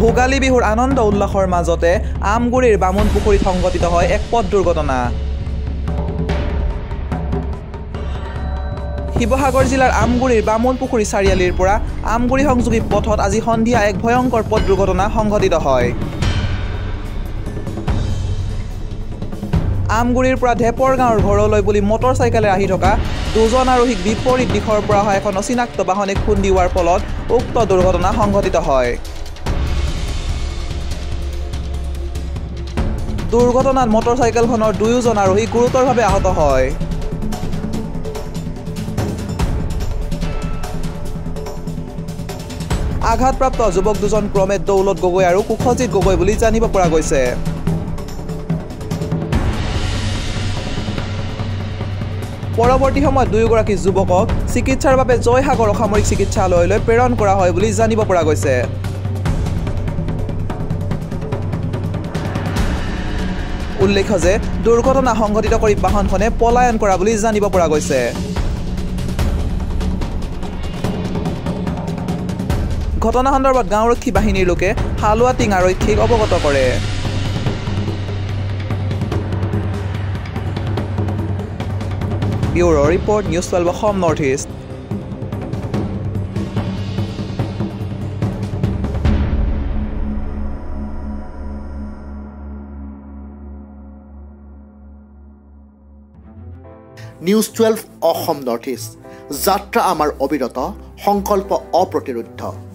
ভোগালী বিহুৰ আনন্দ উল্লাসৰ মাজতে আমগুৰিৰ বামুণ পুখুৰীত সংঘটিত হয় এক পথ দুৰ্ঘটনা। শিৱসাগৰ জিলাৰ আমগুৰিৰ বামুণ পুখুৰী চাৰিআলিৰ পৰা আমগুৰি সংযোগী পথত আজি সন্ধিয়া এক ভয়ংকৰ পথ দুৰ্ঘটনা সংঘটিত হয়। আমগুৰিৰ পৰা ঢেপৰ গাঁৱৰ ঘৰলৈ বুলি মটৰ চাইকেলে আহি থকা দুজন আৰোহীক বিপৰীত দিশৰ পৰা অহা এখন অচিনাক্ত বাহনে খুন্দি দিয়াৰ ফলত উক্ত দুৰ্ঘটনা সংঘটিত হয়। দুৰ্ঘটনাত মটৰ চাইকেলখনৰ দুয়োজন আৰোহী গুৰুতৰভাৱে আহত হয়। আঘাতপ্ৰাপ্ত যুৱক দুজন ক্ৰমে দৌলত গগৈ আৰু কুশজিৎ গগৈ বুলি জানিব পৰা গৈছে। পৰৱৰ্তী সময়ত দুয়োগৰাকী যুৱকক চিকিৎসাৰ বাবে জয়সাগৰ অসামৰিক চিকিৎসালয়লৈ প্ৰেৰণ কৰা হয় বুলি জানিব পৰা গৈছে। উল্লেখ্য যে দুৰ্ঘটনা সংঘটিত কৰি বাহনখনে পলায়ন কৰা বুলি জানিব পৰা গৈছে। ঘটনা সন্দৰ্ভত গাঁওৰক্ষী বাহিনীৰ লোকে হালুৱাটিং আৰক্ষীক অৱগত কৰে। Bureau' report news 12 Assam north east. News 12 Assam north east. যাত্ৰা আমাৰ অবিৰত, সংকল্প অপ্ৰতিৰোধ্য।